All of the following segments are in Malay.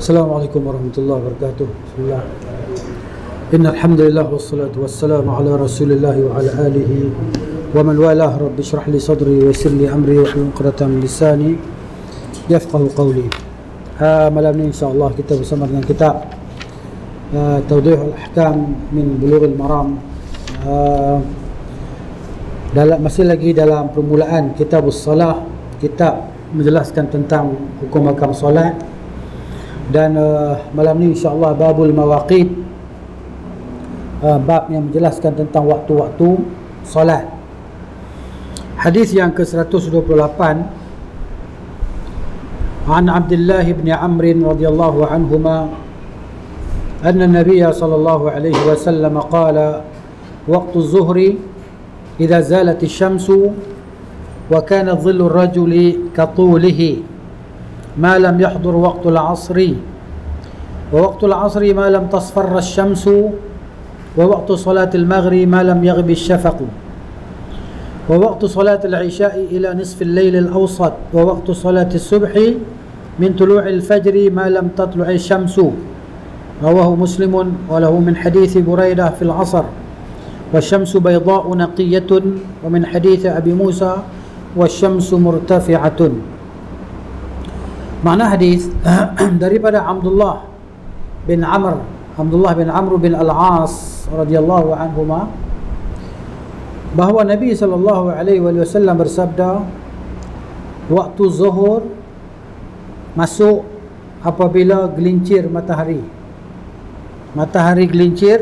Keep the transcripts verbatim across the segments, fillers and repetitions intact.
Assalamualaikum warahmatullahi wabarakatuh. Bismillah. Innal hamdalillah wassalatu wassalamu ala Rasulillah wa ala alihi wa man walah. Rabbi shrah li sadri wa yassir li amri wa hlul 'uqdatam min lisani yafqahu qawli. Uh, malam ni insya-Allah kita bersama dengan kitab uh, Tawdihul Ahkam min Bulughul Maram. Uh, dalam masih lagi dalam permulaan Kitabus Salah, kitab menjelaskan tentang hukum hakam solat. Dan uh, malam ni insya-Allah babul mawaqit, uh, bab yang menjelaskan tentang waktu-waktu solat. Hadis yang ke seratus dua puluh lapan, an Abdullah bin Amr radhiyallahu anhuma anna an-nabiy sallallahu alaihi wasallam qala waqtu az-zuhri idza zalat asy-syamsu wa kana dhillu ar-rajuli katulihi ما لم يحضر وقت العصر ووقت العصر ما لم تصفر الشمس ووقت صلاة المغرب ما لم يغب الشفق ووقت صلاة العشاء إلى نصف الليل الأوسط ووقت صلاة الصبح من طلوع الفجر ما لم تطلع الشمس. رواه مسلم وله من حديث بريدة في العصر والشمس بيضاء نقية ومن حديث أبي موسى والشمس مرتفعة. Makna hadis daripada Abdullah bin Amr Abdullah bin Amr bin Al-As radhiyallahu anhuma bahawa Nabi sallallahu alaihi wasallam bersabda, waktu zuhur masuk apabila gelincir matahari. Matahari gelincir,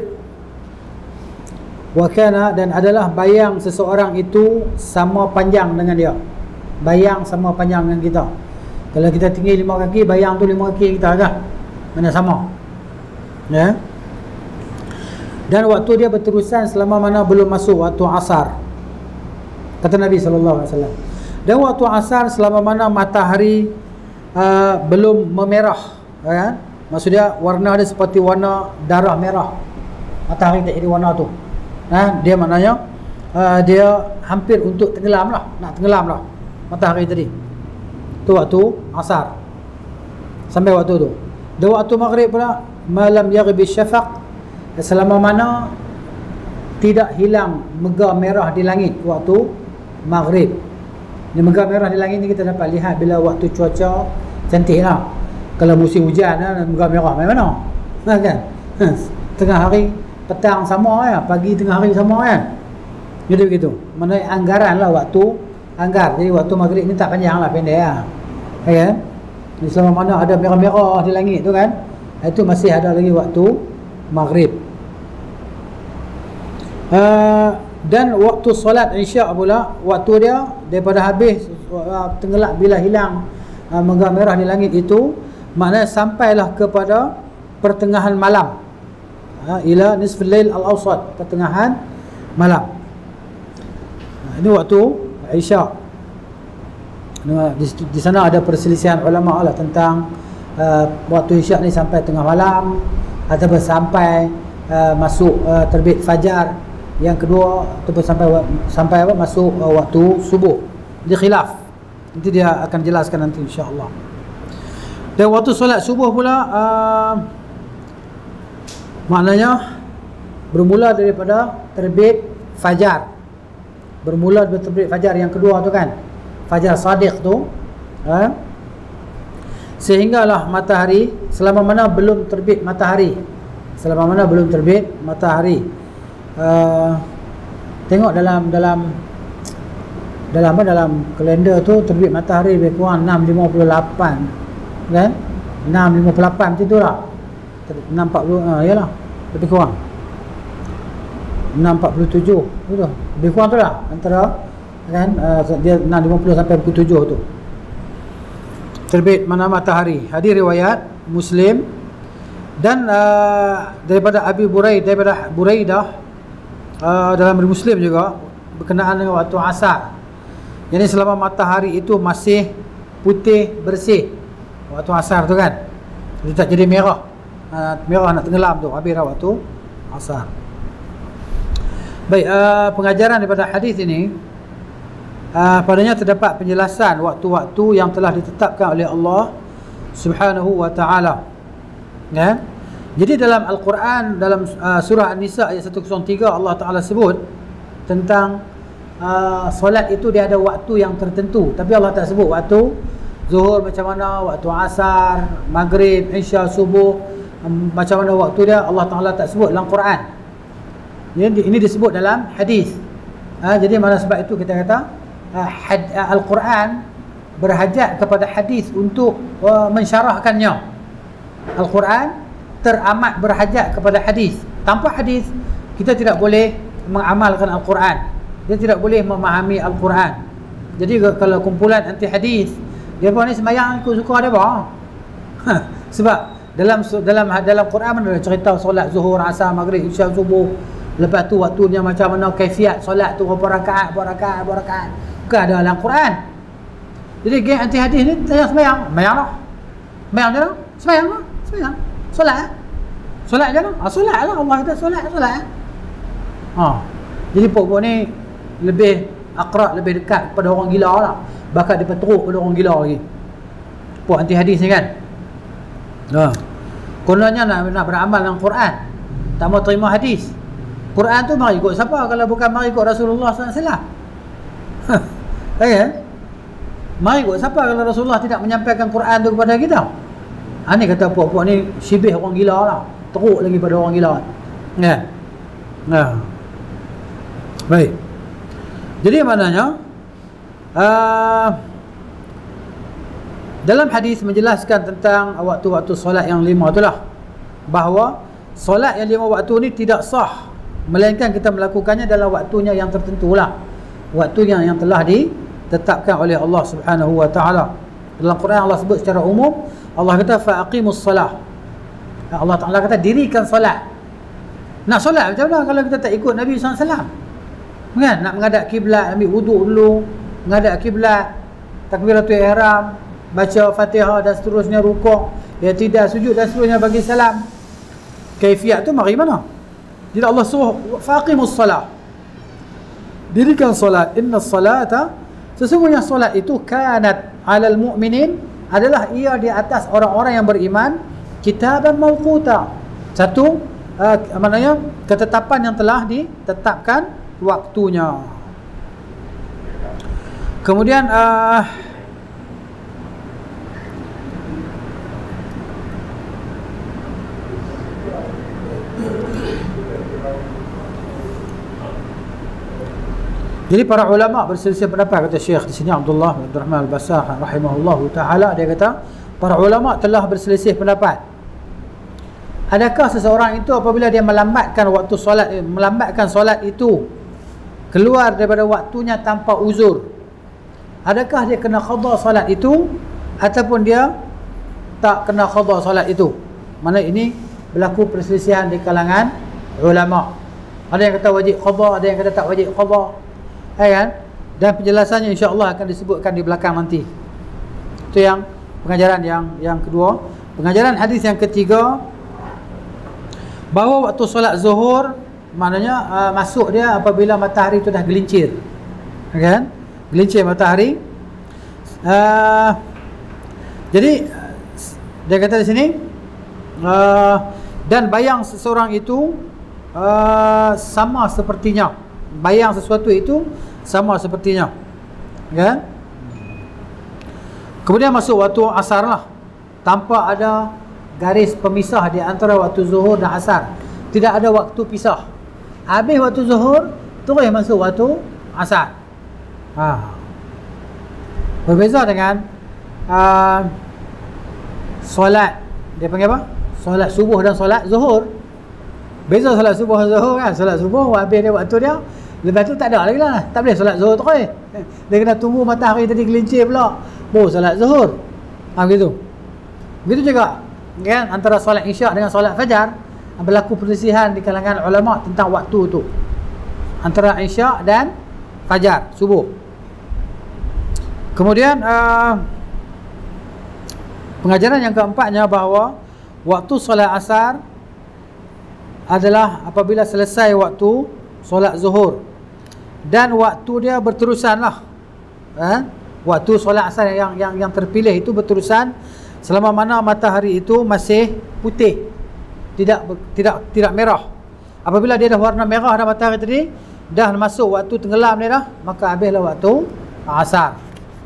wa kana, dan adalah bayang seseorang itu sama panjang dengan dia. Bayang sama panjang dengan kita. Kalau kita tinggi lima kaki, bayang tu lima kaki kita kan? Mana sama. Ya. Dan waktu dia berterusan selama mana belum masuk waktu asar. Kata Nabi sallallahu alaihi wasallam. Dan waktu asar selama mana matahari uh, belum memerah, kan? Maksudnya warna dia seperti warna darah merah. Matahari tak jadi warna tu. Ha? Dia maknanya uh, dia hampir untuk tenggelam lah, nak tenggelam lah matahari tadi. Tu waktu asar sampai waktu tu. Dan waktu maghrib pula malam yaghbi syafaq, selama mana tidak hilang megah merah di langit waktu maghrib. Ni megah merah di langit ni kita dapat lihat bila waktu cuaca cantik lah. Kalau musim hujan lah, megah merah macam mana? Ha, kan? Ha, tengah hari petang sama ya, pagi tengah hari sama kan? Jadi begitu. Mana anggaran lah waktu anggar. Jadi waktu maghrib ni tak panjang lah, pendek lah. Ya, selama mana ada merah-merah di langit tu kan, itu masih ada lagi waktu maghrib. Uh, dan waktu solat isyak pula, waktu dia daripada habis uh, tenggelap bila hilang uh, megah merah di langit itu, maknanya sampailah kepada pertengahan malam. Uh, ila nisful lail al-awsat, pertengahan malam. Uh, ini waktu isyak. Di, di sana ada perselisihan ulama lah tentang uh, waktu isyak ni sampai tengah malam ataupun sampai uh, masuk uh, terbit fajar. Yang kedua ataupun sampai sampai apa masuk uh, waktu subuh. Dia khilaf. Nanti dia akan jelaskan nanti insya-Allah. Dan waktu solat subuh pula uh, maknanya bermula daripada terbit fajar. Bermula daripada terbit fajar yang kedua tu kan, fajar sadiq tu, ha? Sehinggalah matahari, selama mana belum terbit matahari, selama mana belum terbit matahari. Uh, tengok dalam dalam dalam apa dalam kalender tu terbit matahari lebih kurang enam lima puluh lapan kan, enam lima puluh lapan macam tu lah, enam empat puluh, uh, yalah lebih kurang enam empat puluh tujuh tu, lebih kurang tu lah, antara kan, uh, dia enam lima puluh sampai pukul tujuh tu terbit mana matahari. Hadis riwayat Muslim. Dan uh, daripada Abi Buraidah, daripada Buraidah uh, dalam Muslim juga berkenaan dengan waktu asar. Jadi selama matahari itu masih putih bersih waktu asar tu kan, dia tak jadi merah, uh, merah nak tenggelam tu, habis dah waktu asar. Baik, uh, pengajaran daripada hadis ini, uh, padanya terdapat penjelasan waktu-waktu yang telah ditetapkan oleh Allah Subhanahu wa ta'ala. Ya. Jadi dalam Al-Quran, dalam uh, surah An-Nisa ayat seratus tiga, Allah Ta'ala sebut tentang uh, solat itu dia ada waktu yang tertentu, tapi Allah tak sebut waktu zuhur macam mana, waktu asar, maghrib, isya, subuh, um, macam mana waktu dia, Allah Ta'ala tak sebut dalam Quran. Jadi ini disebut dalam hadis. Ha, jadi mana sebab itu kita kata uh, had, uh, Al-Quran berhajat kepada hadis untuk uh, mensyarahkannya. Al-Quran teramat berhajat kepada hadis. Tanpa hadis kita tidak boleh mengamalkan Al-Quran. Dia tidak boleh memahami Al-Quran. Jadi kalau kumpulan anti hadis, dia pun ni sembahyang ikut suka dia apa? Sebab dalam dalam dalam Quran mana ada cerita solat zuhur, asar, maghrib, isya, subuh. Lepas tu waktunya macam mana, kaifiat solat tu berapa rakaat, berapa rakaat, berapa rakaat. Bukan ada dalam Quran. Jadi geng anti hadis ni tanya sembahyang, sembahyang lah. Sembahyang je lah. Sembahyang lah. Sembahyang. Solat eh? Solat je lah. Ha, solat lah. Allah kata solat, solat eh? Ha. Jadi pokok ni lebih akrab, lebih dekat kepada orang gila lah. Bahkan dia teruk pada orang gila lagi. Pok anti hadis ni kan. Ha. Kononnya nak, nak beramal dengan Quran, tak mau terima hadis. Quran tu mari ikut siapa kalau bukan mari ikut Rasulullah sallallahu alaihi wasallam? Ya. Mari ikut siapa kalau Rasulullah tidak menyampaikan Quran tu kepada kita? Ha, ni kata puak-puak ni syibih orang gila lah. Teruk lagi pada orang gila. Ya. Nah. Baik. Jadi maknanya uh, dalam hadis menjelaskan tentang waktu-waktu solat yang lima itulah, bahawa solat yang lima waktu ni tidak sah melainkan kita melakukannya dalam waktunya yang tertentulah. Waktunya yang telah ditetapkan oleh Allah Subhanahu wa taala. Dalam Quran Allah sebut secara umum, Allah kata faqimus salah. Allah Taala kata dirikan solat. Nak solat macam mana kalau kita tak ikut Nabi sallallahu alaihi wasallam? Kan nak menghadap kiblat, ambil wuduk dulu, menghadap kiblat, takbiratul ihram, baca Fatihah dan seterusnya, rukuk, i'tidal, sujud dan seterusnya bagi salam. Kaifiat tu mari mana? Jadi Allah suruh faqimus salah. Dirikan solat. Inna salata, sesungguhnya solat itu kanat alal mu'minin, adalah ia di atas orang-orang yang beriman, kitaban mawquta, satu uh, maknanya ketetapan yang telah ditetapkan waktunya. Kemudian uh, jadi para ulama berselisih pendapat, kata Syekh di sini Abdullah bin Rahman Al-Bassah rahimahullahu taala, dia kata para ulama telah berselisih pendapat. Adakah seseorang itu apabila dia melambatkan waktu solat, melambatkan solat itu keluar daripada waktunya tanpa uzur, adakah dia kena qada solat itu ataupun dia tak kena qada solat itu? Mana ini berlaku perselisihan di kalangan ulama. Ada yang kata wajib qada, ada yang kata tak wajib qada. Ya kan? Dan penjelasannya insya-Allah akan disebutkan di belakang nanti. Itu yang pengajaran yang yang kedua. Pengajaran hadis yang ketiga, bahawa waktu solat zuhur maknanya uh, masuk dia apabila matahari itu dah gelincir. Ya kan? Gelincir matahari. Uh, jadi dia kata di sini uh, dan bayang seseorang itu uh, sama sepertinya. Bayang sesuatu itu sama sepertinya, kan? Kemudian masuk waktu asar lah, tanpa ada garis pemisah di antara waktu zuhur dan asar. Tidak ada waktu pisah. Habis waktu zuhur, terus masuk waktu asar. Ha. Berbeza dengan uh, solat, dia panggil apa? Solat subuh dan solat zuhur. Beza solat subuh dan zuhur kan? Solat subuh habis dia waktu dia, lepas tu tak ada lagi lah. Tak boleh solat zuhur terus. Dia kena tunggu matahari tadi gelincir pula, baru solat zuhur. Ha, begitu. Begitu juga kan, antara solat isyak dengan solat fajar berlaku perselisihan di kalangan ulama tentang waktu tu, antara isyak dan fajar, subuh. Kemudian uh, pengajaran yang keempatnya bahawa waktu solat asar adalah apabila selesai waktu solat zuhur dan waktu dia berterusan lah, eh? Waktu solat asar yang yang yang terpilih itu berterusan selama mana matahari itu masih putih, tidak tidak tidak merah. Apabila dia dah warna merah dah matahari tadi, dah masuk waktu tenggelam dia dah, maka habislah waktu asar.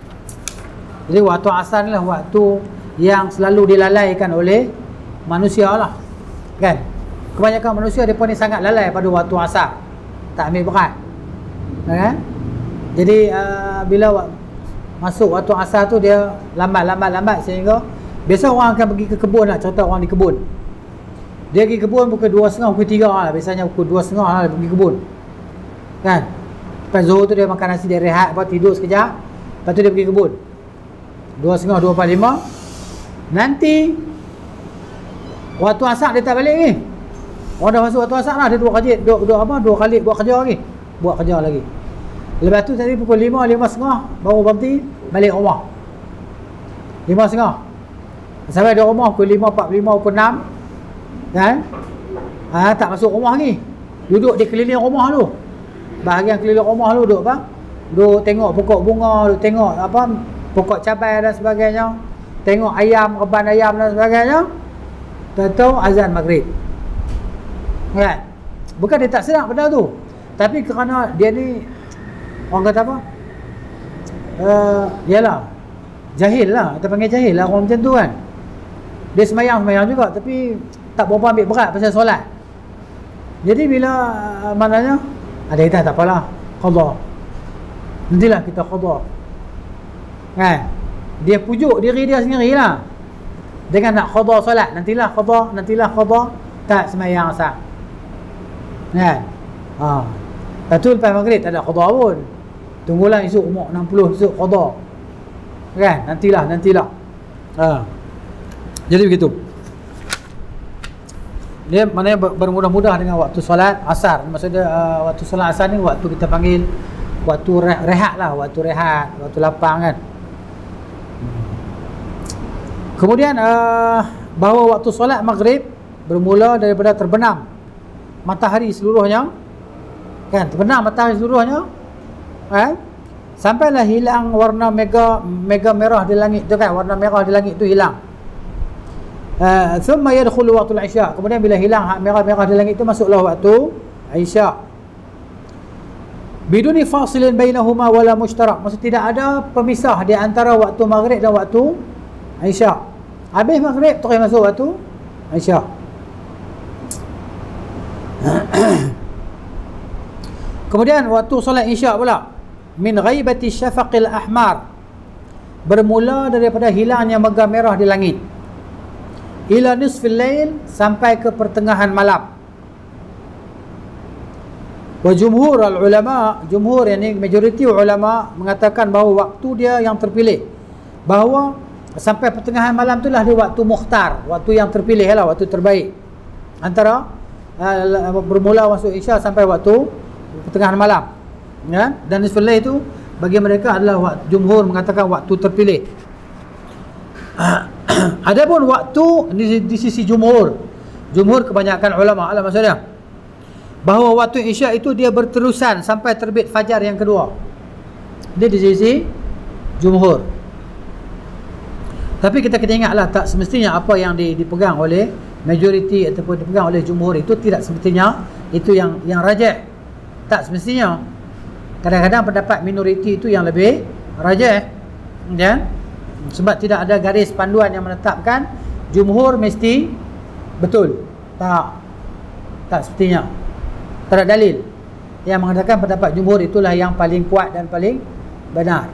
Jadi waktu asar ni lah waktu yang selalu dilalaikan oleh manusia lah, kan? Kebanyakan manusia mereka ni sangat lalai pada waktu asar, tak ambil berat, kan? Jadi uh, bila masuk waktu asar tu dia lambat lambat lambat sehingga biasa orang akan pergi ke kebun lah. Contoh orang di kebun, dia pergi kebun pukul dua setengah, pukul tiga lah, biasanya pukul dua setengah lah dia pergi kebun, kan? Lepas zuhur tu dia makan nasi, dia rehat, lepas tidur sekejap, lepas tu dia pergi kebun dua setengah, dua empat lima. Nanti waktu asar dia tak balik ni, orang dah masuk waktu asar lah, dia dua kali dua, dua apa dua kali buat kerja lagi, buat kerja lagi. Lepas tu tadi pukul lima, lima setengah baru berhenti balik rumah, lima setengah sampai di rumah pukul lima empat puluh lima, pukul enam, kan? Ha, tak masuk rumah lagi, duduk di keliling rumah tu, bahagian keliling rumah tu duduk apa, duduk tengok pokok bunga, duduk tengok apa pokok cabai dan sebagainya, tengok ayam, reban ayam dan sebagainya. Tahu azan maghrib, kan? Bukan dia tak sedap benda tu, tapi kerana dia ni orang kata apa, uh, yalah jahil lah, kita panggil jahil lah orang macam tu, kan? Dia semayang-semayang juga tapi tak berapa ambil berat pasal solat. Jadi bila uh, maknanya ada kita tak apalah, qadha, nantilah kita qadha, kan? Dia pujuk diri dia sendirilah dengan nak qadha solat, nantilah qadha, nantilah qadha, tak semayang asar, kan? Ha. Lepas tu lepas maghrib tak ada qadha pun, tunggulah esok umur enam puluh esok qadha, kan? Nantilah, nantilah. Ha. Jadi begitu. Dia maknanya bermudah-mudah dengan waktu solat asar. Maksudnya uh, waktu solat asar ni waktu kita panggil waktu rehat lah, waktu rehat, waktu lapang, kan? Kemudian uh, bahawa waktu solat maghrib bermula daripada terbenam matahari seluruhnya, kan? Terbenam matahari seluruhnya, kan? Sampailah hilang warna mega mega merah di langit tu, kan? Warna merah di langit tu hilang. Uh, thumma yadkhulu waqtul isya. Kemudian bila hilang hak merah-merah di langit tu, masuklah waktu isya. Biduni fasilin bainahuma wala mushtarak. Maksud tidak ada pemisah di antara waktu maghrib dan waktu isya. Habis maghrib terus masuk waktu isya. Kemudian waktu solat isya pula, min ghaibati syafaqil ahmar, bermula daripada hilangnya mega merah di langit, ila nisfil lail, sampai ke pertengahan malam. Wa jumhur al ulama, jumhur yakni majoriti ulama mengatakan bahawa waktu dia yang terpilih, bahawa sampai pertengahan malam itulah dia waktu mukhtar, waktu yang terpilih lah, waktu terbaik antara uh, bermula masuk isya sampai waktu pertengahan malam, ya? Dan nisful lail itu bagi mereka adalah waktu, jumhur mengatakan waktu terpilih. Adapun waktu di, di sisi jumhur, jumhur kebanyakan ulama lah maksudnya, bahawa waktu isya itu dia berterusan sampai terbit fajar yang kedua. Dia di sisi jumhur. Tapi kita kena ingatlah, tak semestinya apa yang dipegang oleh majoriti ataupun dipegang oleh jumhur itu tidak semestinya itu yang yang rajih. Tak semestinya. Kadang-kadang pendapat minoriti itu yang lebih rajih, ya? Sebab tidak ada garis panduan yang menetapkan jumhur mesti betul. Tak. Tak sepertinya. Tak ada dalil yang mengatakan pendapat jumhur itulah yang paling kuat dan paling benar.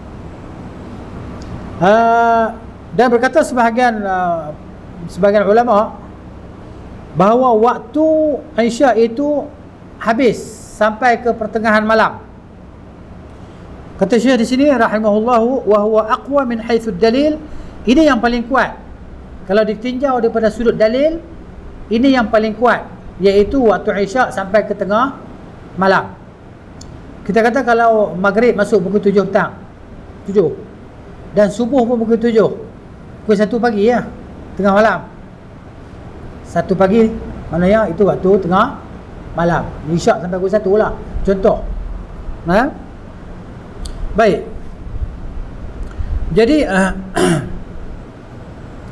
Uh, dan berkata sebahagian uh, sebahagian ulama bahawa waktu isya itu habis sampai ke pertengahan malam. Kata Syekh di sini rahimahullahu, wa huwa aqwa min haitsu dalil, ini yang paling kuat. Kalau ditinjau daripada sudut dalil, ini yang paling kuat, iaitu waktu isya sampai ke tengah malam. Kita kata kalau maghrib masuk pukul tujuh petang, tujuh, dan subuh pun pukul tujuh, pukul satu pagi ya, tengah malam. Satu pagi maknanya itu waktu tengah malam. Isyak sampai pukul satu lah, contoh. Ha? Baik. Jadi uh,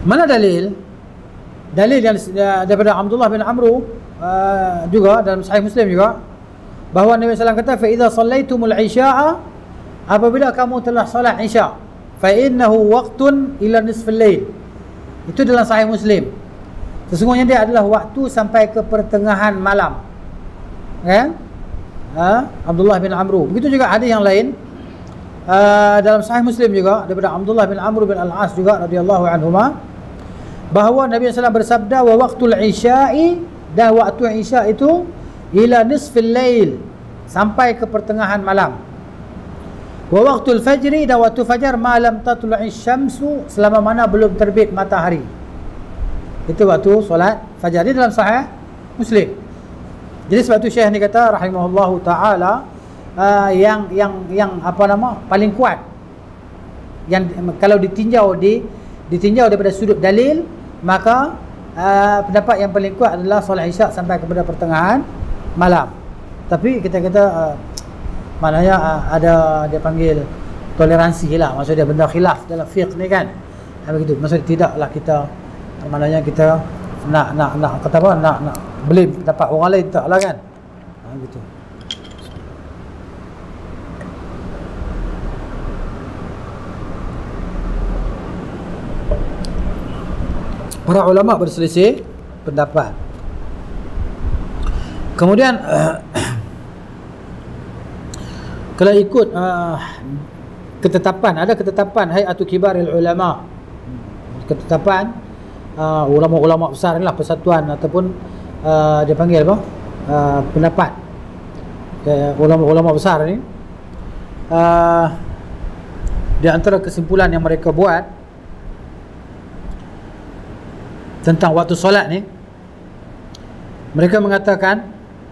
Mana dalil? Dalil yang daripada Abdullah bin Amru uh, juga dalam Sahih Muslim juga, bahawa Nabi sallallahu alaihi wasallam kata, fa idza sallaitumul isya'a, apabila kamu telah solat isya', fa innahu waqtun ila nisfil lail. Itu dalam Sahih Muslim. Sesungguhnya dia adalah waktu sampai ke pertengahan malam. Kan? Ha? Abdullah bin Amru. Begitu juga ada yang lain uh, dalam Sahih Muslim juga daripada Abdullah bin Amru bin Al-As juga radhiyallahu anhuma, bahawa Nabi sallallahu alaihi wasallam bersabda, wa waqtul isya'i, dan waktu isya' itu ila nisfil lail, sampai ke pertengahan malam. Wa waqtul fajri, dan waktu fajar, malam tatlu'i syamsu, selama mana belum terbit matahari. Itu waktu solat fajar. Ini dalam Sahih Muslim. Jadi sebab tu Syekh ni kata rahimahullahu taala, uh, yang yang yang apa nama paling kuat, yang kalau ditinjau di ditinjau daripada sudut dalil, maka uh, pendapat yang paling kuat adalah solat isyak sampai kepada pertengahan malam. Tapi kita kata uh, maknanya uh, ada dia panggil toleransi lah, maksudnya benda khilaf dalam fiqh ni kan. Ha, begitu. Maksudnya tidaklah kita, maknanya kita nak nak nak kata apa, nak nak beli dapat orang lain taklah kan. Ha, gitu. Para ulama berselisih pendapat. Kemudian uh, kalau ikut uh, ketetapan, ada ketetapan Hayatul Kibaril Ulama, ketetapan uh, ulama-ulama besar inilah, persatuan ataupun uh, dia panggil apa, uh, pendapat uh, ulama-ulama besar ni, uh, di antara kesimpulan yang mereka buat tentang waktu solat ni, mereka mengatakan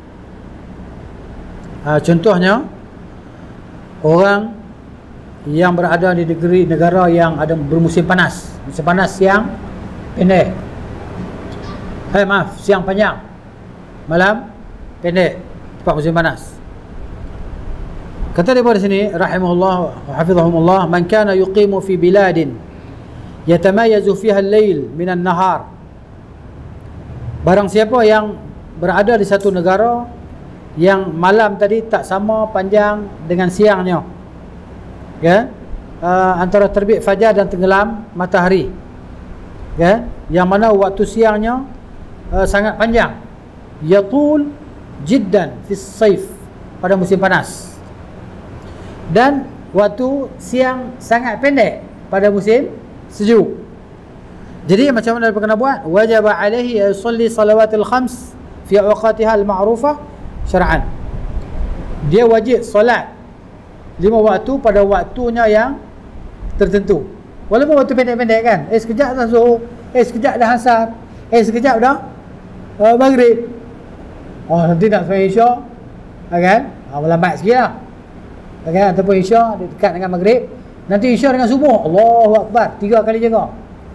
uh, contohnya orang yang berada di negeri negara yang ada bermusim panas, musim panas siang pendek, eh maaf siang panjang, malam pendek, tepat musim panas. Kata daripada sini rahimahullah wa hafizahumullah, man kana yuqimu fi biladin yatamayazu fiha al-lail minan nahar, barang siapa yang berada di satu negara yang malam tadi tak sama panjang dengan siangnya, ya, uh, antara terbit fajar dan tenggelam matahari, ya, yang mana waktu siangnya uh, sangat panjang, yatul jiddan fi saif, pada musim panas, dan waktu siang sangat pendek pada musim sejuk. Jadi macam mana dia kena buat? Wajib alaihi yusalli salawatil khams fi awqatiha al-ma'rufah syar'an. Dia wajib solat lima waktu pada waktunya yang tertentu. Walaupun waktu pendek-pendek kan. Eh sekejap dah zuhur, eh sekejap dah asar, eh sekejap dah uh, maghrib. Oh nanti nak sampai isya, kan? Ah, lambat sikit lah, kan? Ataupun isya dekat dengan maghrib, nanti isya dengan subuh, Allahu Akbar, tiga kali jaga.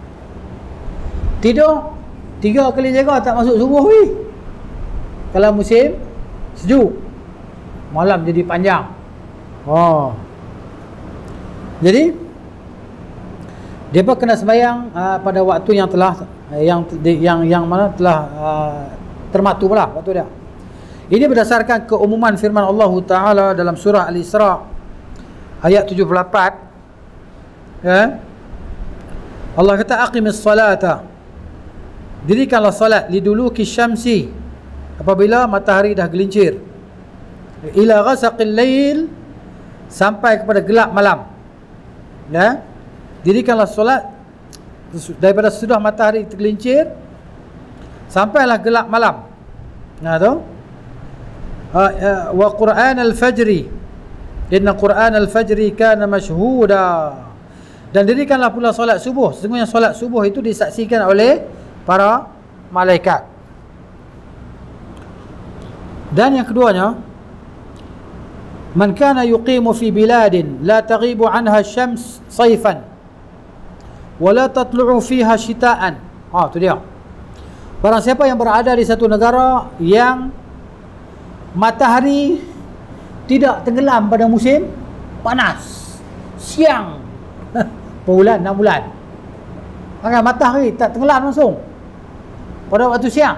Tidur tiga kali jaga tak masuk subuh weh. Kalau musim sejuk, malam jadi panjang. Oh. Jadi depa kena sembahyang uh, pada waktu yang telah uh, yang yang yang mana telah uh, termaktub lah waktu dia. Ini berdasarkan keumuman firman Allah Taala dalam surah Al-Isra ayat tujuh puluh lapan. Ya. Allah kata aqimis salata, dirikanlah salat, liduluki syamsi, apabila matahari dah gelincir, ila ghasaqil lail, sampai kepada gelap malam. Ya, dirikanlah solat daripada sudah matahari tergelincir sampailah gelap malam. Nah tu wa Quran al-fajri, inna Quran al-fajri kana mashhuda, dan dirikanlah pula solat subuh, sesungguhnya solat subuh itu disaksikan oleh para malaikat. Dan yang keduanya, man kana yuqimu fi biladin la taghibu anha syams sayfan wa la tatlu'u fiha shita'an. Ha, tu dia. Barang siapa yang berada di satu negara yang matahari tidak tenggelam pada musim panas, siang, bulan enam bulan, Kan matahari tak tenggelam langsung pada waktu siang.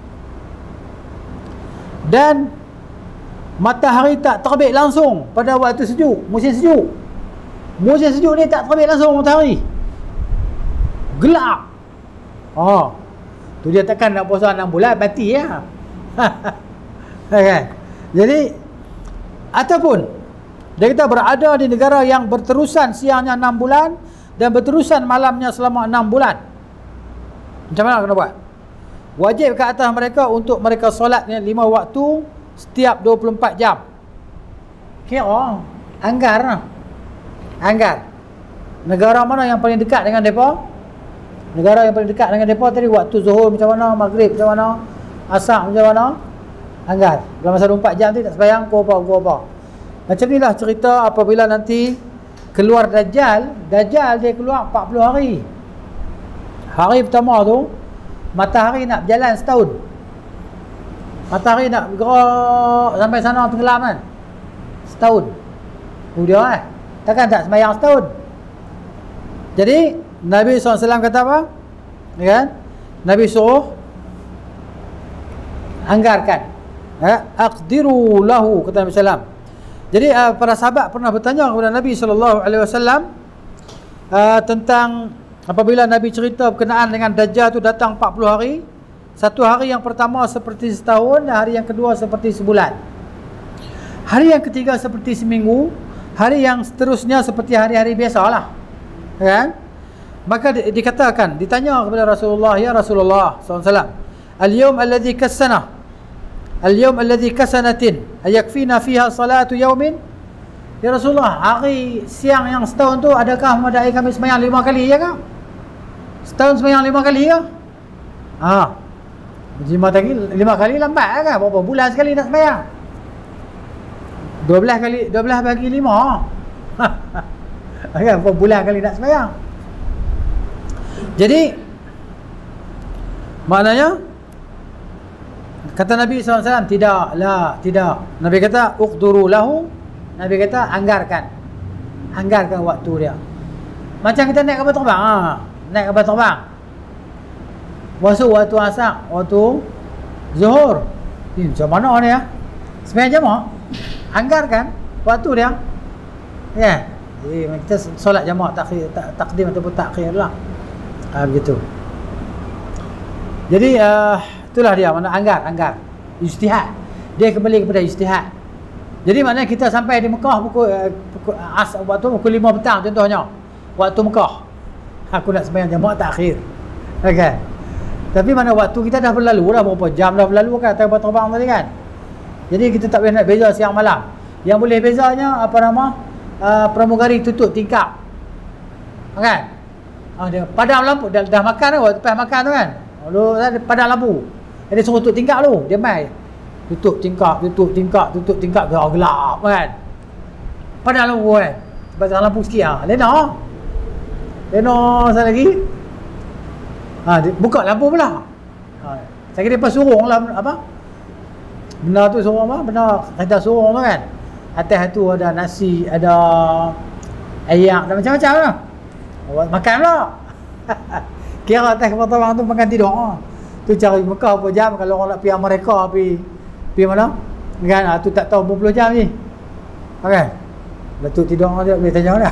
Dan matahari tak terbit langsung pada waktu sejuk, musim sejuk. Musim sejuk ni tak terbit langsung matahari. Gelap. Oh. Tu dia takkan nak puasa enam bulan mati ya. Kan? Jadi ataupun dia kita berada di negara yang berterusan siangnya enam bulan dan berterusan malamnya selama enam bulan. Macam mana kena buat? Wajib ke atas mereka untuk mereka solatnya lima waktu setiap dua puluh empat jam. Kira anggar lah. Anggar. Negara mana yang paling dekat dengan mereka? Negara yang paling dekat dengan mereka tadi waktu zuhur macam mana, maghrib macam mana, asar macam mana, anggar. Dalam masa dua puluh empat jam tu tak sembahyang, kau apa, kau apa. Macam inilah cerita apabila nanti keluar Dajjal. Dajjal dia keluar empat puluh hari. Hari pertama tu matahari nak berjalan setahun. Matahari nak bergerak sampai sana tenggelam kan, setahun. Tu dia kan, takkan tak sembahyang setahun. Jadi Nabi sallallahu alaihi wasallam kata apa? Ya kan? Nabi suruh anggarkan. Ya, aqdiru lahu, kata Nabi sallallahu alaihi wasallam. Jadi uh, para sahabat pernah bertanya kepada Nabi sallallahu alaihi wasallam uh, tentang apabila Nabi cerita berkenaan dengan Dajjal tu datang empat puluh hari. Satu hari yang pertama seperti setahun, hari yang kedua seperti sebulan. Hari yang ketiga seperti seminggu, hari yang seterusnya seperti hari-hari biasalah. Ya kan? Maka di, dikatakan, ditanya kepada Rasulullah, ya Rasulullah sallallahu alaihi wasallam, al-yawm alladhi kassana, al-yawm alladhi kasanatin, ayakfina fiha salatu yawmin? Ya Rasulullah, hari siang yang setahun tu adakah memadai kami sembahyang lima kali, ya kah? Setahun sembahyang lima kali ya? Ha. Lima kali, lima kali lambat kan? Berapa bulan sekali nak sembahyang? dua belas kali, dua belas bagi lima. Kan berapa bulan kali nak sembahyang? Jadi maknanya kata Nabi sallallahu alaihi wasallam, tidak lah, tidak. Nabi kata uqduru lahu, Nabi kata anggarkan. Anggarkan waktu dia. Macam kita naik kapal terbang, ha. Naik kapal terbang. Masuk waktu asar, waktu zuhur. Ini macam mana ni ya? Sembilan jam ah. Anggarkan waktu dia. Ya. Jadi kita solat jemaah takhir, tak, takdim ataupun takhir lah. Ha, begitu. Jadi uh, itulah dia mana anggar, anggar. Ijtihad. Dia kembali kepada ijtihad. Jadi maknanya kita sampai di Mekah pukul, uh, pukul as waktu pukul lima petang contohnya. Waktu Mekah. Aku nak sembahyang jemaah takhir. Okey. Tapi mana waktu kita dah berlalu dah, berapa jam dah berlalu kan atas terbang tadi kan. Jadi kita tak boleh nak beza siang malam. Yang boleh bezanya apa nama? Uh, pramugari tutup tingkap. Kan? Ah, dia padam lampu, dah, dah makan tu, lepas makan tu kan. Lalu padam lampu. Dia suruh tutup tingkap tu, dia mai. Tutup tingkap, tutup tingkap, tutup tingkap, gelap, gelap kan. Padam lampu kan. Pasang lampu sikit ah. Lena. Lena sana lagi. Ha, dia buka lampu pula. Ha, saya kira dia surung lah apa? Benda tu surung apa? Benda kereta surung tu kan. Atas tu ada nasi, ada ayak, ada macam-macam lah. Makan pula. Kira atas kapal terbang tu makan tidur. Ha. Tu cari Mekah berapa jam kalau orang nak pergi Amerika, pergi pergi mana? Kan ha, tu tak tahu berapa puluh jam ni. Okey. Lepas tu tidur dia boleh tanya dah.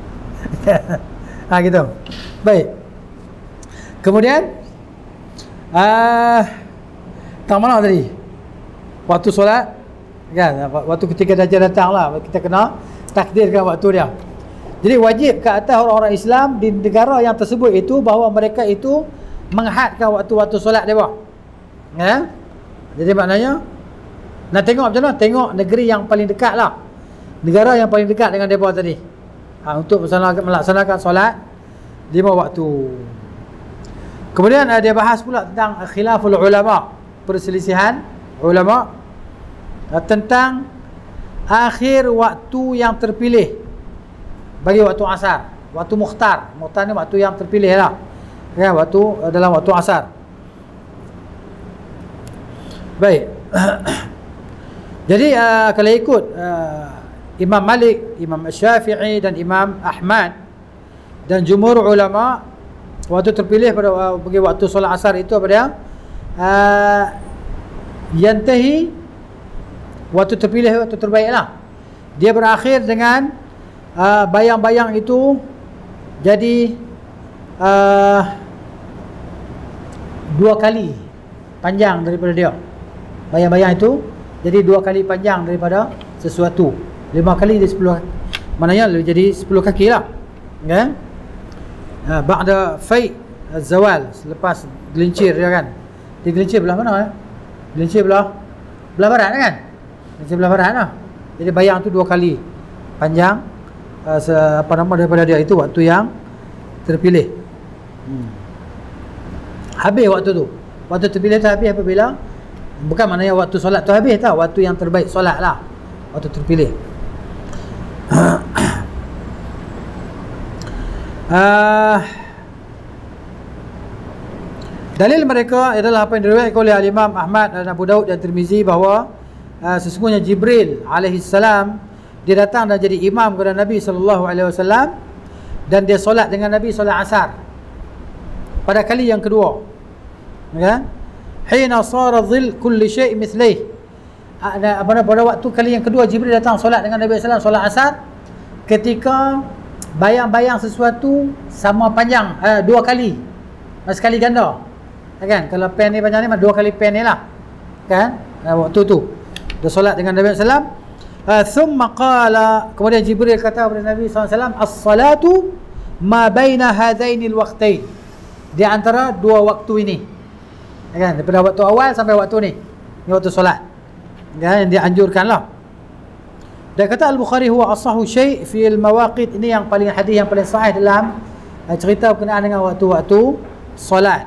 Ha gitu. Baik. Kemudian uh, tang mana tadi? Waktu solat kan, waktu ketika Dajjal datang lah, kita kena takdirkan waktu dia. Jadi wajib ke atas orang-orang Islam di negara yang tersebut itu bahawa mereka itu menghadkan waktu-waktu solat dia. Ya? Jadi maknanya nak tengok macam mana? Tengok negeri yang paling dekat lah, negara yang paling dekat dengan mereka tadi, ha, untuk melaksanakan solat lima waktu. Kemudian uh, dia bahas pula tentang khilaful ulama, perselisihan ulama uh, tentang akhir waktu yang terpilih bagi waktu asar, waktu mukhtar. Mukhtar ni waktu yang terpilih lah, ya, waktu uh, dalam waktu asar. Baik. Jadi uh, kalau ikut uh, Imam Malik, Imam Syafi'i dan Imam Ahmad dan jumhur ulama, waktu terpilih pada uh, bagi waktu solat asar itu apa dia? Uh, yantahi, waktu terpilih, waktu terbaik lah. Dia berakhir dengan uh, bayang-bayang itu jadi uh, dua kali panjang daripada dia. Bayang-bayang itu jadi dua kali panjang daripada sesuatu. Lima kali dia sepuluh, maknanya jadi sepuluh kaki lah, kan? Uh, ba'da fai zawal, selepas gelincir dia kan. Dia gelincir belah mana eh? Gelincir belah belah barat kan? Gelincir belah barat lah. Jadi bayang tu dua kali panjang, uh, se, apa nama daripada dia, itu waktu yang terpilih. Hmm. Habis waktu tu. Waktu terpilih tu habis apabila, bukan maknanya waktu solat tu habis tau, waktu yang terbaik solat lah, waktu terpilih. Uh, dalil mereka adalah apa yang diriwayatkan oleh Al-Imam Ahmad dan Abu Daud dan Tirmizi bahawa uh, sesungguhnya Jibril alaihi salam dia datang dan jadi imam kepada Nabi sallallahu alaihi wasallam, dan dia solat dengan Nabi solat asar pada kali yang kedua, kan? Hina sara dhil kulli syai' mithlih. Pada pada waktu kali yang kedua Jibril datang solat dengan Nabi sallallahu alaihi wasallam solat asar, ketika bayang-bayang sesuatu sama panjang, uh, dua kali, sekali ganda, kan? Kalau pen ni panjang ni, dua kali pen ni lah, kan? Uh, waktu tu dia solat dengan Nabi sallallahu alaihi wasallam. uh, thumma qala, kemudian Jibril kata kepada Nabi sallallahu alaihi wasallam, as-salatu ma baina hadaini al-waqtain, di antara dua waktu ini, kan? Daripada waktu awal sampai waktu ni, ni waktu solat, kan? Yang dianjurkan lah. Dan kata Al-Bukhari huwa asahhu syai' fi al-mawaqit, ini yang paling hadis yang paling sahih dalam uh, cerita berkenaan dengan waktu-waktu solat.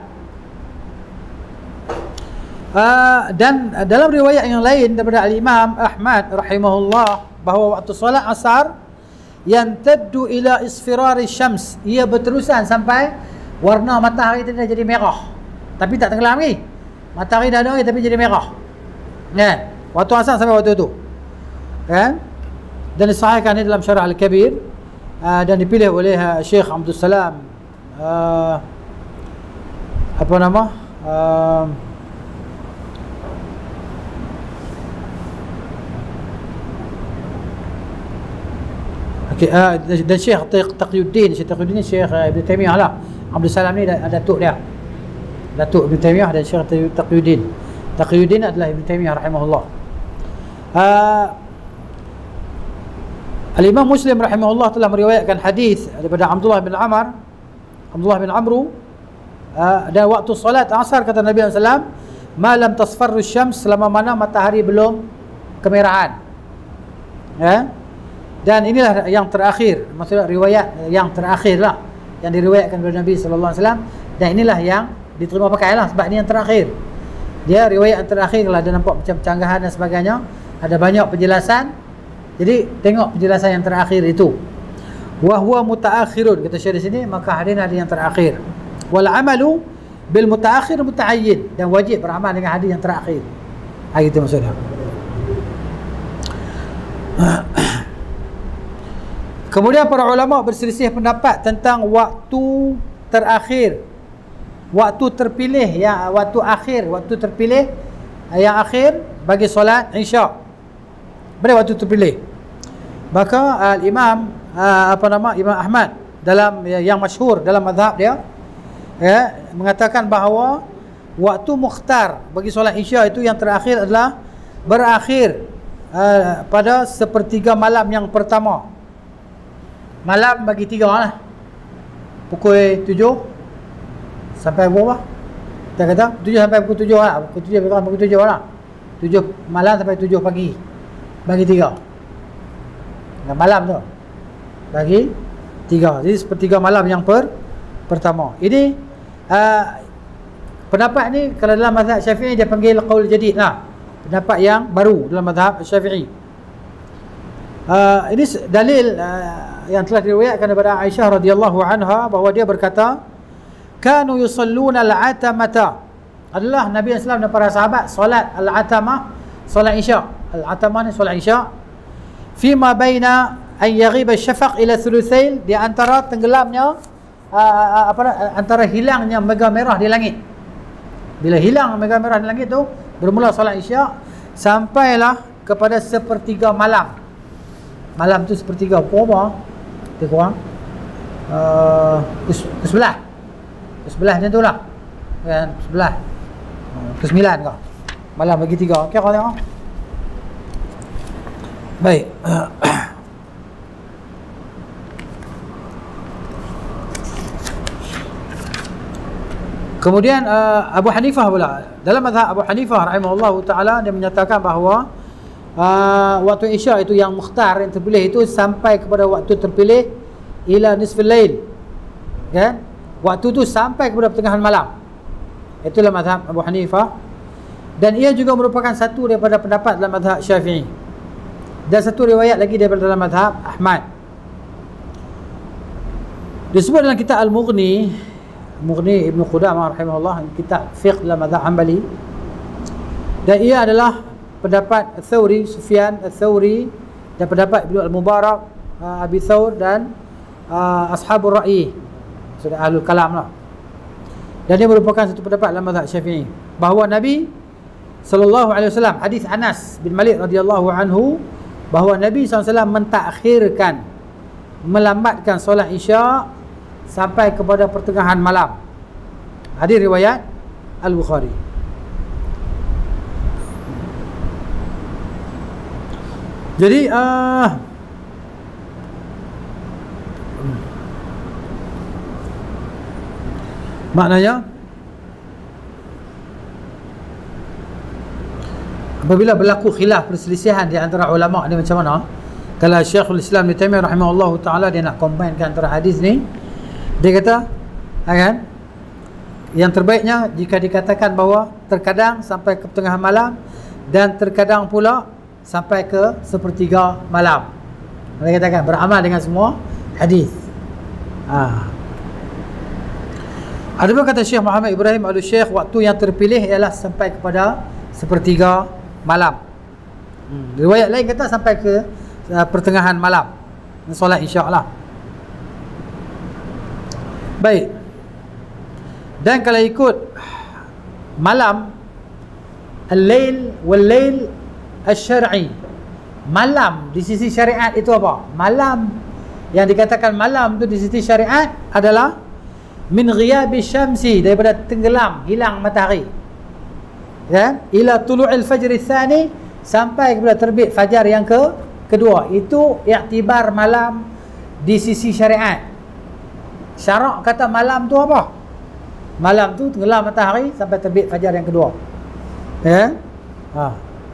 Uh, dan uh, dalam riwayat yang lain daripada Al-Imam Ahmad rahimahullah bahawa waktu solat asar yantaddu ila isfirari syams, ia berterusan sampai warna matahari itu dah jadi merah, tapi tak tenggelam lagi. Matahari dah ada tapi jadi merah, kan? Waktu asar sampai waktu itu, kan? Dan disahihkan ini dalam Syarah Al-Kabir, uh, dan dipilih oleh uh, Syekh Abdul Salam, uh, apa nama, uh, okay, uh, dan Syekh Taqiyuddin. Syekh Taqiyuddin ni Syekh uh, Ibn Taymiyah lah. Abdul Salam ni datuk dia, datuk Ibn Taymiyah, dan Syekh Taqiyuddin. Taqiyuddin adalah Ibn Taymiyah rahimahullah. uh, Al-Imam Muslim rahimahullah telah meriwayatkan hadis daripada Abdullah bin Amr, Abdullah bin Amru, uh, dan waktu solat asar kata Nabi sallallahu alaihi wasallam, malam tasfarru syams, selama mana matahari belum kemerahan, ya? Dan inilah yang terakhir, maksudnya riwayat yang terakhir lah yang diriwayatkan oleh Nabi sallallahu alaihi wasallam, dan inilah yang diterima pakai lah, sebab ini yang terakhir. Dia riwayat yang terakhir lah, dia nampak macam canggahan dan sebagainya, ada banyak penjelasan. Jadi tengok penjelasan yang terakhir itu. Wa huwa mutaakhirun, kata Syekh di sini, maka hadis ada yang terakhir. Wal amalu bil mutaakhir mutaayyin, dan wajib beramal dengan hadis yang terakhir. Ha, itu maksudnya. Kemudian para ulama berselisih pendapat tentang waktu terakhir, waktu terpilih, yang waktu akhir, waktu terpilih yang akhir bagi solat Isya. Pada waktu terpilih, maka Al-Imam uh, apa nama Imam Ahmad dalam ya, yang masyhur dalam mazhab dia, ya, mengatakan bahawa waktu mukhtar bagi solat Isya itu yang terakhir adalah berakhir uh, pada sepertiga malam yang pertama. Malam bagi tiga lah, pukul tujuh sampai berapa? Kita kata tujuh sampai pukul tujuh lah, pukul tujuh sampai pukul tujuh lah, tujuh malam sampai tujuh pagi, bagi tiga. Dan malam tu bagi tiga. Jadi sepertiga malam yang per, pertama. Ini uh, pendapat ni kalau dalam mazhab Syafi'i dia panggil qaul jadid lah, pendapat yang baru dalam mazhab Syafi'i. Uh, ini dalil uh, yang telah diriwayatkan daripada Aisyah radhiyallahu anha bahawa dia berkata, kanu yusalluna al-atamata, adalah Nabi sallallahu alaihi wasallam dan para sahabat solat al-atamah, solat Isya. Al-atamah ni solat Isya, fima baina an yaghiba syafaq ila thulutsail, di antara tenggelamnya uh, apa antara hilangnya mega merah di langit. Bila hilang mega merah di langit tu, bermula solat Isyak sampailah kepada sepertiga malam. Malam tu sepertiga berapa? Lebih kurang uh, ke sebelah. Ke sebelah macam tu lah. Kan, sebelah. Ke sembilan kau. Malam bagi tiga. Okey, kau tengok. Baik. Kemudian uh, Abu Hanifah pula. Dalam mazhab Abu Hanifah rahimahullahu taala, dia menyatakan bahawa uh, waktu Isyak itu yang mukhtar, yang terpilih itu sampai kepada waktu terpilih ila nisfil lail. Kan? Waktu tu sampai kepada pertengahan malam. Itulah mazhab Abu Hanifah. Dan ia juga merupakan satu daripada pendapat dalam mazhab Syafi'i. Dan satu riwayat lagi daripada dalam mazhab Ahmad. Disebut dalam kitab Al-Mughni, Mughni Ibn Qudamah rahimahullah, kitab fiqh dalam mazhab Hanbali. Dan ia adalah pendapat Al-Thawri, Sufyan Al-Thawri, dan pendapat Ibn Al-Mubarak, uh, Abi Thawr, dan uh, Ashabul Ra'yi, sudah Ahlul Kalam lah. Dan dia merupakan satu pendapat dalam mazhab Syafi'i, bahawa Nabi sallallahu alaihi wasallam, hadis Anas bin Malik radhiyallahu anhu, bahawa Nabi sallallahu alaihi wasallam mentakhirkan, melambatkan solat Isyak sampai kepada pertengahan malam. Hadis riwayat Al-Bukhari. Jadi uh, maknanya apabila berlaku khilaf, perselisihan di antara ulama ni macam mana, kalau Syekhul Islam Ibn Taimiyah rahimahullahu taala dia nak combine antara hadis ni, dia kata kan, yang terbaiknya jika dikatakan bahawa terkadang sampai ke pertengahan malam dan terkadang pula sampai ke sepertiga malam. Dia katakan beramal dengan semua hadis. Ha. Ada pun kata Syekh Muhammad Ibrahim Al-Syekh, waktu yang terpilih ialah sampai kepada sepertiga malam. Hmm. Riwayat lain kata sampai ke uh, pertengahan malam. Solat Isyak lah. Baik. Dan kalau ikut malam, al-lail wal-lail asy-syar'i, malam di sisi syariat itu apa? Malam yang dikatakan malam tu di sisi syariat adalah min ghiyabi syamsi, daripada tenggelam, hilang matahari, ya, ila tulu'il fajr tsani, sampai kepada terbit fajar yang ke kedua. Itu iktibar malam di sisi syariat. Syarak kata malam tu apa? Malam tu tenggelam matahari sampai terbit fajar yang kedua. Ya. Ha.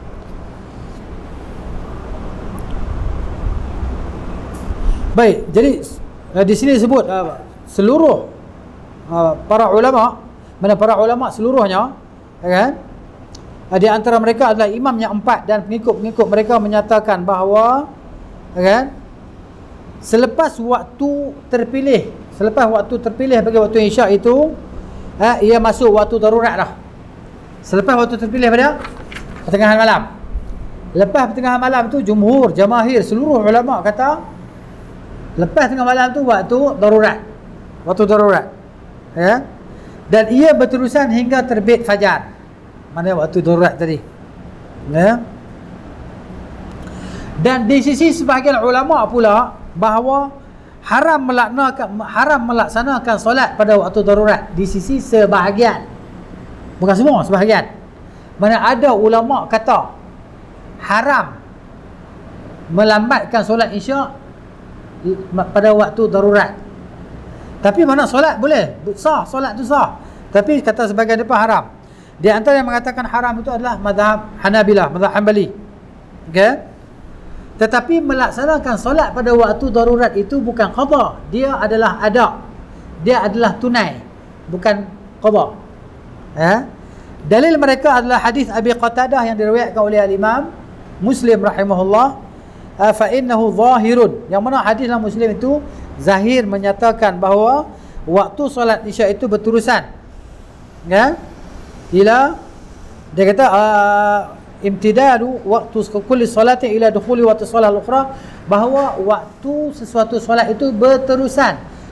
Baik, jadi uh, di sini disebut uh, seluruh uh, para ulama, mana para ulama seluruhnya, kan? Uh, di antara mereka adalah imam yang empat dan pengikut-pengikut mereka menyatakan bahawa, kan, selepas waktu terpilih, selepas waktu terpilih bagi waktu Isyak itu, uh, ia masuk waktu darurat dah. Selepas waktu terpilih pada pertengahan malam. Lepas pertengahan malam tu jumhur, jamahir, seluruh ulama kata lepas tengah malam tu waktu darurat. Waktu darurat. Ya. Dan ia berterusan hingga terbit fajar. Mana waktu darurat tadi. Ya. Dan di sisi sebahagian ulama pula bahawa haram melaksanakan haram melaksanakan solat pada waktu darurat di sisi sebahagian. Bukan semua, sebahagian. Mana ada ulama kata haram melambatkan solat Isyak pada waktu darurat. Tapi mana solat boleh, sah, solat tu sah. Tapi kata sebagian mereka haram. Di antara yang mengatakan haram itu adalah mazhab Hanabilah, mazhab Hanbali. Okey. Tetapi melaksanakan solat pada waktu darurat itu bukan qada, dia adalah ada. Dia adalah tunai, bukan qada. Ya. Dalil mereka adalah hadis Abi Qatadah yang diriwayatkan oleh Al-Imam Muslim rahimahullah, fa innahu zahirun, yang mana hadis dalam Muslim itu zahir menyatakan bahawa waktu solat Isyak itu berterusan, ya, ila, dia kata uh, imtidadu waktu kulli salati ila dukhuli waktu solat al-ukhra, bahawa waktu sesuatu solat itu berterusan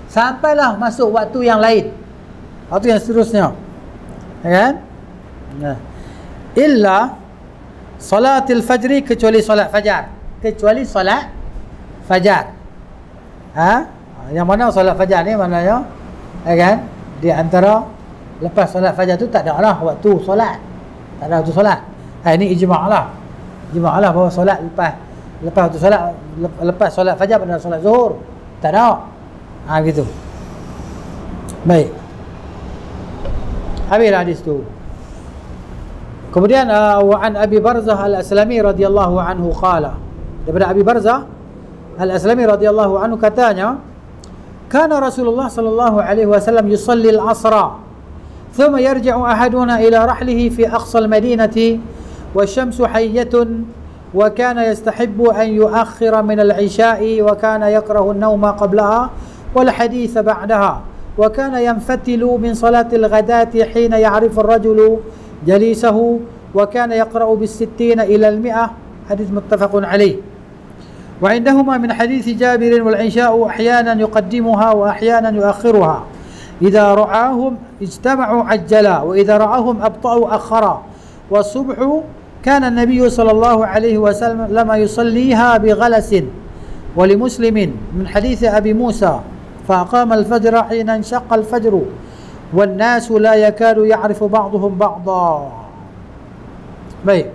sampailah masuk waktu yang lain, waktu yang seterusnya, ya kan? Nah, illa salatil fajri, kecuali solat fajar, kecuali solat fajar. Ha? Yang mana solat fajar ni maknanya, ya kan? Di antara lepas solat fajar tu tak ada lah waktu solat, tak ada waktu solat. Ha, ini ijma' lah, ijma' lah bahawa solat lepas lepas waktu solat, lepas solat fajar pada solat zuhur tak ada. Ha, gitu. Baik, habislah hadis tu. Kemudian uh, wa an Abi Barzah Al-Aslami radhiyallahu anhu qala, daripada Abi Barzah Al-Aslami radhiyallahu anhu katanya, kana Rasulullah sallallahu alaihi wasallam yusalli al-'asra thumma yarji'u ahaduna ila rahlihi fi aqsa al-madinati wasyamsu hayyatun wa kana yastahibbu an yu'akhkhira min al-'isha'i wa kana yakrahu an-nawma qablaha wal haditha ba'daha wa kana yanfatilu min salati al-ghadati hina ya'rifu ar-rajulu jalisahu wa kana yaqra'u bis-sittina ila al-mi'ah. Hadis muttafaqun alaih. Wa indahuma min hadits Jabir wal 'isha'u ahyanan yuqaddimuha wa ahyanan yu'akhkhiruha idza ra'ahum ijtama'u 'ajjala wa idza ra'ahum abta'u akhara wa subhu kana an-nabiy sallallahu alaihi wasallam lama yusalliha bi ghalasin. Wa li Muslimin min hadits Abi Musa fa aqama al-fajr hina inshaqqa al-fajr وَالنَّاسُ لَا يَكَادُ يَعْرِفُ بَعْضُهُمْ بَعْضًا. Baik,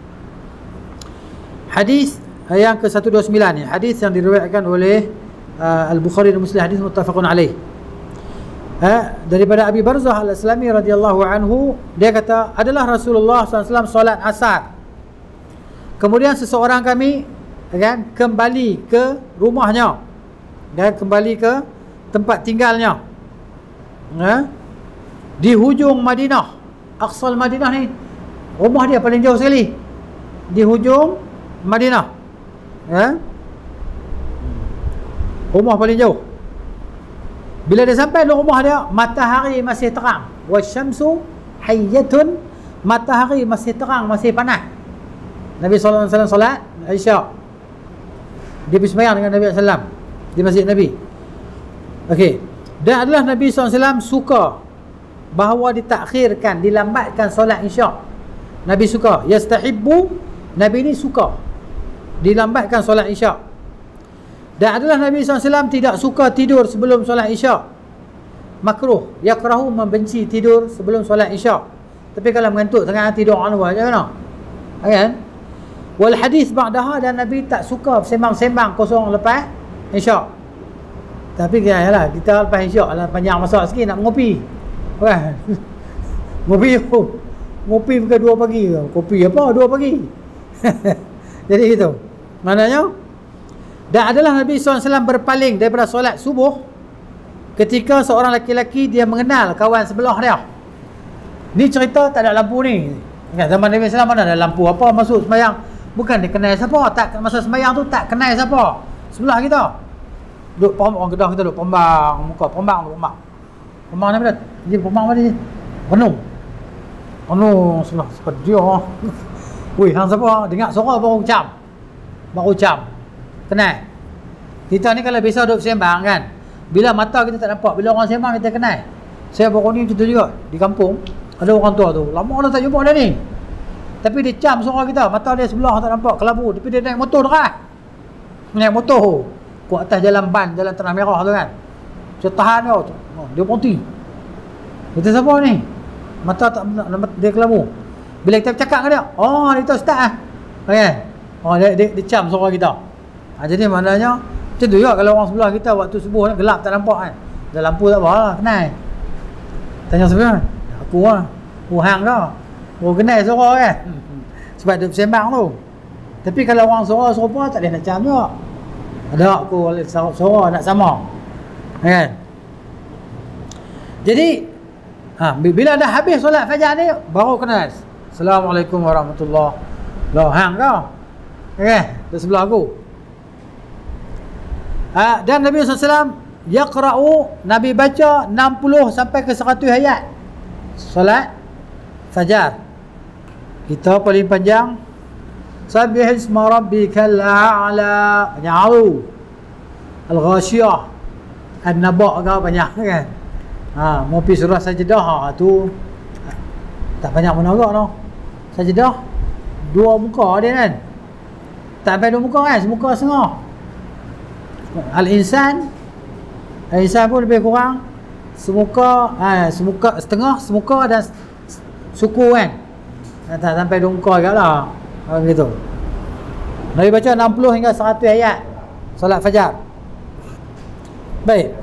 hadis yang ke seratus dua puluh sembilan ni, hadis yang diriwayatkan oleh uh, Al-Bukhari dan Muslim, hadis muttafaqun alaih. Ha, daripada Abi Barzah Al-Aslami radhiyallahu anhu, dia kata, adalah Rasulullah sallallahu alaihi wasallam solat asar, kemudian seseorang kami, kan, kembali ke rumahnya, dan kembali ke tempat tinggalnya, ha, di hujung Madinah. Aqsal Madinah ni, rumah dia paling jauh sekali di hujung Madinah, ya? Rumah paling jauh. Bila dia sampai di rumah dia, matahari masih terang, wasyamsu hayyatun, matahari masih terang, masih panas. Nabi sallallahu alaihi wasallam solat Isya, dia pergi sembahyang dengan Nabi sallallahu alaihi wasallam di masjid Nabi. Okey, dan adalah Nabi sallallahu alaihi wasallam suka bahawa ditakhirkan, dilambatkan solat Isya. Nabi suka, yastahibbu, Nabi ni suka dilambatkan solat Isya. Dan adalah Nabi sallallahu alaihi wasallam tidak suka tidur sebelum solat Isya, makruh, yakrahu, membenci tidur sebelum solat Isya. Tapi kalau mengantuk tengah tidur anu aja kan, kan? Wal hadis ba'daha, dan Nabi tak suka sembang-sembang kosong lepas Isya. Tapi yalah, kita lepas Isya lah panjang masa sikit nak mengopi, kan? Ngopi ngopi bukan dua pagi ke? Kopi apa dua pagi? Jadi gitu maknanya. Dan adalah Nabi sallallahu alaihi wasallam berpaling daripada solat subuh ketika seorang lelaki dia mengenal kawan sebelah dia. Ni cerita tak ada lampu ni, kan? Zaman Nabi sallallahu alaihi wasallam mana ada lampu, apa masuk sembahyang, bukan dia kenal siapa, tak, masa sembahyang tu tak kenal siapa sebelah kita. Duk orang Kedah kita duk pombang muka, pombang tu pombang. Pombang ni mana? Dia pombang mana ni? Renung. Renung sebelah sebelah dia. Woi, hang siapa? Dengar suara baru ucap. Baru ucap. Kenal. Kita ni kalau biasa duduk sembang kan, bila mata kita tak nampak, bila orang sembang kita kenal. Saya baru ni macam tu juga di kampung, ada orang tua tu, lama dah tak jumpa dia ni, tapi dia cam suara kita, mata dia sebelah tak nampak, kelabu, tapi dia naik motor dekat, naik motor ku atas jalan ban, jalan Tanah Merah tu kan, saya tahan dia, oh, dia berhenti. Kita siapa ni, mata tak dia kelabu. Bila kita cakap dengan dia, oh dia tu ustaz ah, okay. Oh dia, dia, dia cam suara kita. Ha, jadi maknanya macam tu juga kalau orang sebelah kita waktu subuh ni gelap tak nampak kan, ada lampu tak apa lah, kenal. Tanya sebelah, aku lah, oh hang dah, oh kenal suara kan, sebab dia bersembang tu. Tapi kalau orang suara serupa tak boleh nak cam juga, ada aku suara nak sama, kan. Jadi ha, bila dah habis solat fajar ni baru kenal, Assalamualaikum warahmatullahi wabarakatuh. Lah hang kau, okay, di sebelah aku. Ha, dan Nabi sallallahu alaihi wasallam yaqra'u, Nabi baca enam puluh sampai ke seratus ayat solat fajar. Kita paling panjang Sabbihisma rabbikal a'la, Na'u Al-Ghashiyah, An-Naba' ke banyak kan. Ha, mau pergi surah sajadah ha, tu tak banyak menara noh. Sajadah dua muka dia kan. Tak sampai dua muka kan, semuka setengah. Al-Insan Al-Insan pun lebih kurang semuka, ha, semuka setengah, semuka dan suku kan. Tak sampai dua muka juga lah. Ha, gitu. Nabi baca enam puluh hingga seratus ayat solat fajar. Baik.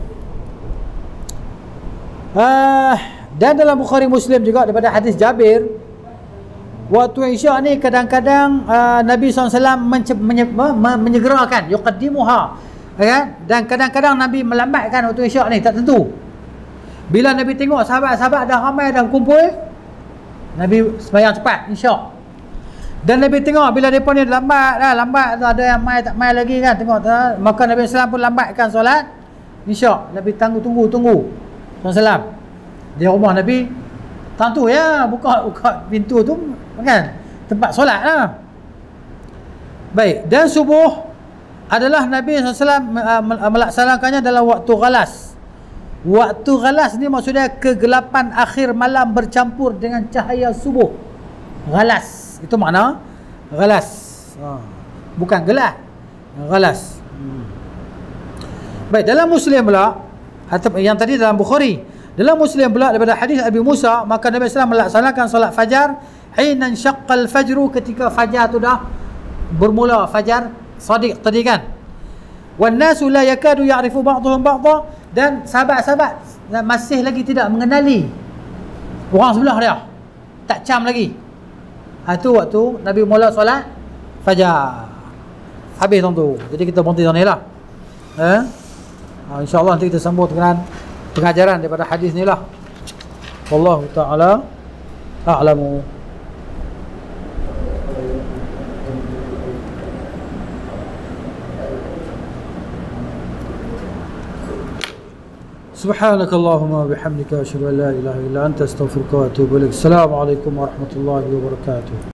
Uh, dan dalam Bukhari Muslim juga daripada hadis Jabir, waktu Isyak ni kadang-kadang uh, Nabi sallallahu alaihi wasallam menye, menye, menyegerakan, yuqaddimuha, kan? Dan kadang-kadang Nabi melambatkan waktu Isyak ni, tak tentu. Bila Nabi tengok sahabat-sahabat dah ramai dah kumpul, Nabi sembahyang cepat Isyak. Dan Nabi tengok bila mereka ni lambat dah, lambat dah, ada yang mai tak mai lagi kan, tengok tak? Maka Nabi sallallahu alaihi wasallam pun lambatkan solat Isyak. Nabi tunggu tunggu tunggu sallallahu alaihi wasallam di rumah Nabi. Tentu ya, buka buka pintu tu kan, tempat solat lah. Baik, dan subuh adalah Nabi sallallahu alaihi wasallam melaksanakannya dalam waktu ghalas. Waktu ghalas ni maksudnya kegelapan akhir malam bercampur dengan cahaya subuh. Ghalas itu makna ghalas, ha, bukan gelas, ghalas. hmm. Baik, dalam Muslim pula, atau yang tadi dalam Bukhari, dalam Muslim pula daripada hadis Abi Musa, maka Nabi sallallahu alaihi wasallam melaksanakan solat fajar hina syaqqal fajru, ketika fajar tu dah bermula, fajar sadiq tadi kan. Wan nasu la yakadu ya'rifu ba'dhum ba'dha, dan sahabat-sahabat masih lagi tidak mengenali orang sebelah dia, tak cam lagi. Ha, tu waktu Nabi mula solat fajar. Habis tu. Jadi kita berhenti sana lah. Eh? Ha, InsyaAllah nanti kita sambung dengan pengajaran daripada hadis ni lah. Wallahu ta'ala a'lamu. Subhanakallahumma bihamdika asyhadu an la ilaha illa anta astaghfiruka wa atubu ilaik. Assalamualaikum warahmatullahi wabarakatuh.